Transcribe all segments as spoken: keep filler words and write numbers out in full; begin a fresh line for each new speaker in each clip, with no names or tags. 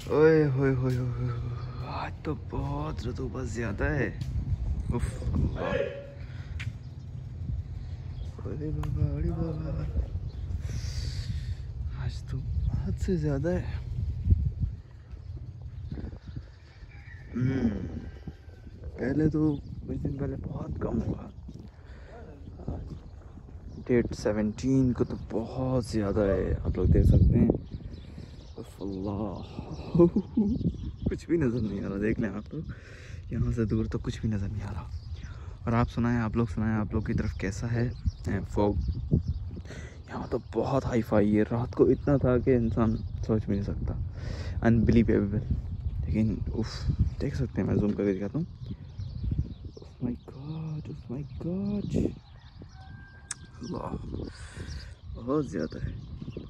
ओए होए होए होए, आज तो बहुत रतूबत ज्यादा है। उफ अल्लाह। अरे बाबा अरे बाबा, आज तो हद से ज्यादा है। हम्म पहले तो कुछ दिन पहले बहुत कम हुआ। डेट सेवनटीन को तो बहुत ज़्यादा है, आप लोग देख सकते हैं। उफ अल्लाह कुछ भी नज़र नहीं आ रहा, देख लें आप लोग, यहाँ से दूर तो कुछ भी नज़र नहीं आ रहा। और आप सुनाएं, आप लोग सुनाएं, आप लोग की तरफ कैसा है फॉग? यहाँ तो बहुत हाई फाई है, रात को इतना था कि इंसान सोच भी नहीं सकता, अनबिलीवेबल। लेकिन उफ, देख सकते हैं, मैं जूम करके दिखाता हूँ। Oh my God, oh my God, Allah, बहुत ज़्यादा है।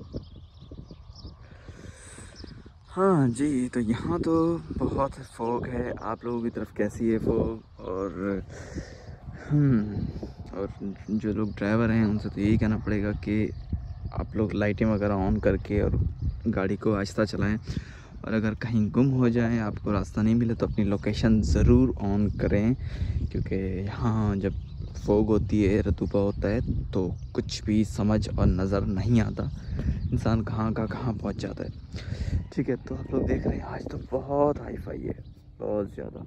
हाँ जी, तो यहाँ तो बहुत फॉग है। आप लोगों की तरफ कैसी है फॉग? और हम्म और जो लोग ड्राइवर हैं उनसे तो यही कहना पड़ेगा कि आप लोग लाइटें वगैरह ऑन करके और गाड़ी को आहिस्ता चलाएं। और अगर कहीं गुम हो जाएं, आपको रास्ता नहीं मिले, तो अपनी लोकेशन ज़रूर ऑन करें, क्योंकि यहाँ जब फॉग होती है, रतूबा होता है, तो कुछ भी समझ और नज़र नहीं आता, इंसान कहाँ का कहाँ पहुँच जाता है। ठीक है, तो आप लोग देख रहे हैं, आज तो बहुत हाई फाई है, बहुत ज़्यादा।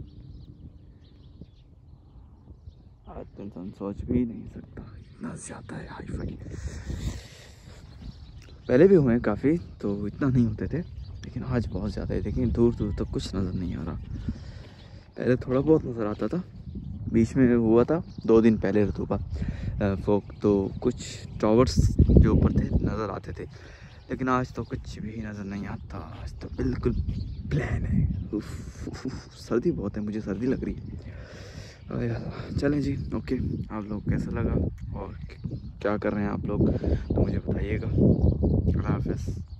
आज तो इंसान सोच भी नहीं सकता, इतना ज़्यादा है हाई फाई। पहले भी हुए हैं काफ़ी, तो इतना नहीं होते थे, लेकिन आज बहुत ज़्यादा है। देखिए, दूर दूर तक कुछ नज़र नहीं आ रहा। पहले थोड़ा बहुत नज़र आता था, बीच में हुआ था दो दिन पहले रतूबा फोक, तो कुछ टावर्स जो ऊपर थे नज़र आते थे, लेकिन आज तो कुछ भी नज़र नहीं आता। आज तो बिल्कुल प्लान है। उफ, उफ, उफ, सर्दी बहुत है, मुझे सर्दी लग रही है। चलें जी, ओके, आप लोग कैसा लगा और क्या कर रहे हैं आप लोग, तो मुझे बताइएगा। अल्लाह हाफ़िज़।